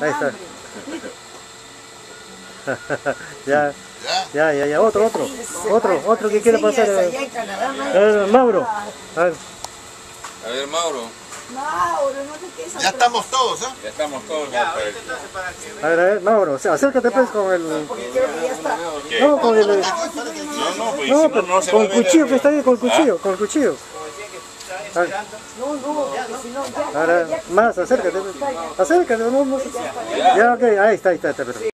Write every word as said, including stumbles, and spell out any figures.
Ahí está. ya, ya, ya, ya, otro, otro, otro, otro que quiere pasar. Eh, Mauro. A ver. A ver, Mauro. Mauro, no te quedes Ya estamos todos, ¿eh? Ya estamos todos. A ver, a ver, Mauro, o sea, acércate pues con el... ¿Qué? No, con el... No, no, pues No, si pero no, no se con va el a ver cuchillo el- que está ahí, con el cuchillo, con el cuchillo. A ver, No, no, si no, ya. ahora, más, acércate. Acércate, no, no. Ya, ok, ahí está, ahí está, está, perfecto.